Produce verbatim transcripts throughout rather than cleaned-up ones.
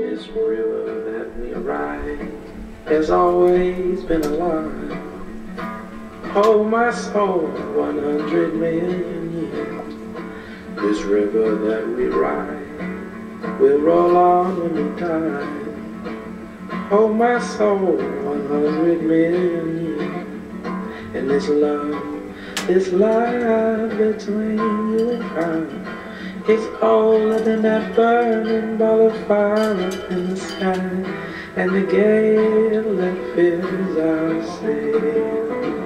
This river that we ride has always been alive. Oh, my soul, one hundred million years. This river that we ride will roll on when we die. Oh, my soul, one hundred million years. And this love, this love between you and I, it's older than that burning ball of fire up in the sky, and the gale that fills our sail.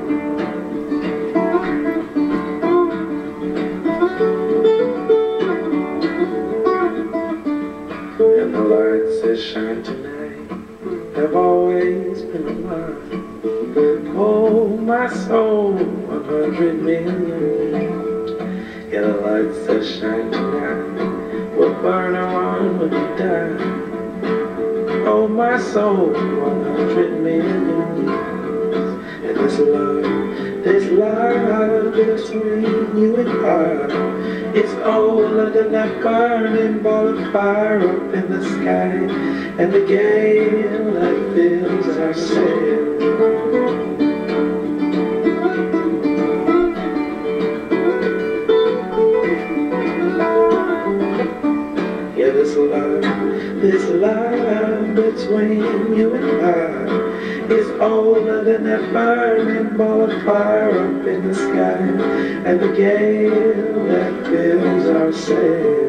And the lights that shine tonight have always been alive. Oh, my soul, one hundred million years. Yeah, the lights that shine tonight will burn on when we die. Oh, my soul, one hundred million years. And this love, this love between you and I, it's older than that burning ball of fire up in the sky, and the gale that fills our sail. This love, this love between you and I is older than that burning ball of fire up in the sky, and the gale that fills our sail.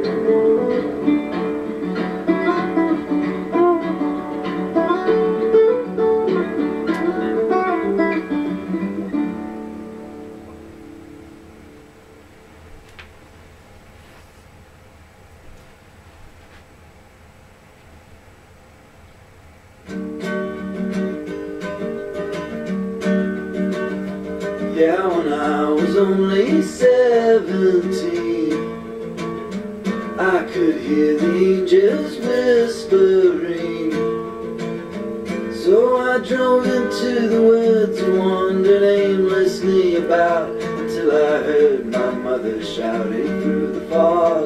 Yeah, when I was only seventeen, I could hear the angels whispering. So I drove into the woods and wandered aimlessly about until I heard my mother shouting through the fog.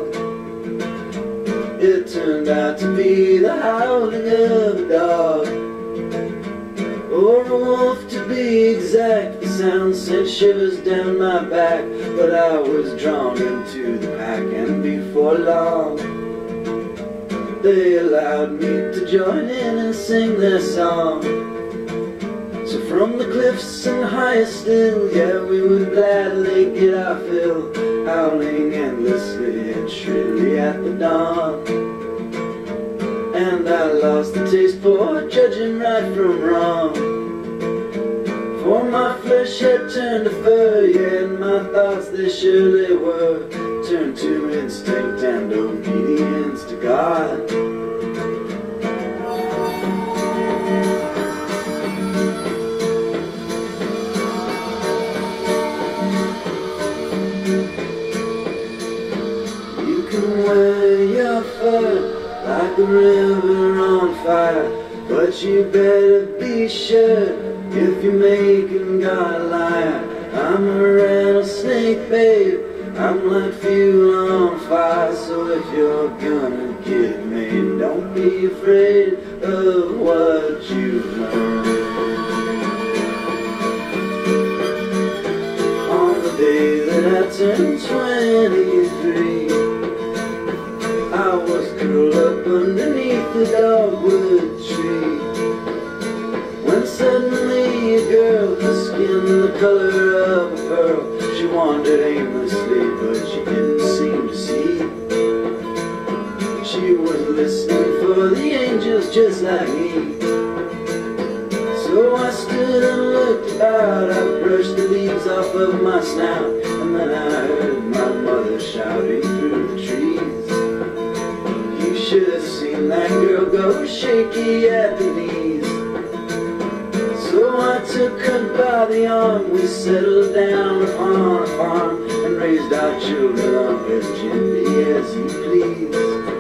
It turned out to be the howling of a dog, or a wolf to be exact. The sound sent shivers down my back, but I was drawn into the pack, and before long they allowed me to join in and sing their song. So from the cliffs and higher still, yeah, we would gladly get our fill, howling endlessly and shrilly at the dawn. And I lost the taste for judging right from wrong, for my flesh had turned to fur, yeah, and my thoughts, they surely were turned to instinct and obedience to God. You can wear your fur like a river on fire, but you better be sure if you're making God a liar. I'm a rattlesnake, babe, I'm like fuel on fire. So if you're gonna get me, don't be afraid of what you've learned. On the day that I turned twenty-three, I was curled up underneath the dogwood tree, when suddenly a girl, her skin the color of a pearl, she wandered aimlessly, but she didn't seem to see. She was listening for the angels just like me. So I stood and looked about, I brushed the leaves off of my snout, and then I heard my mother shouting through the trees. You should have seen that girl go shaky at the knees. So I took her by the arm, we settled down upon a farm, and raised our children up as gently as you please.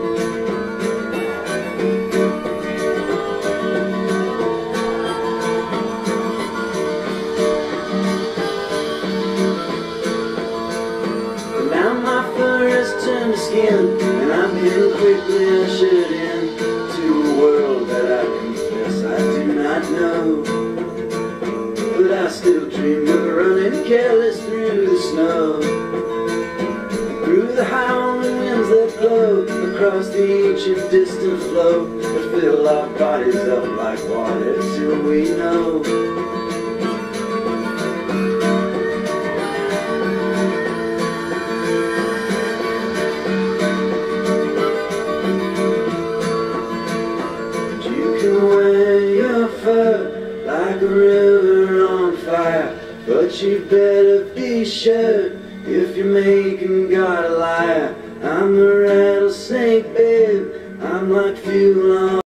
But now my fur has turned to skin, and I'm getting quickly ushered in to a dreamed of running careless through the snow, through the howling winds that blow across the ancient distant flow that fill our bodies up like water till we know. You can wear your fur like a river on fire, but you better be sure if you're making God a liar. I'm a rattlesnake, babe, I'm like fuel on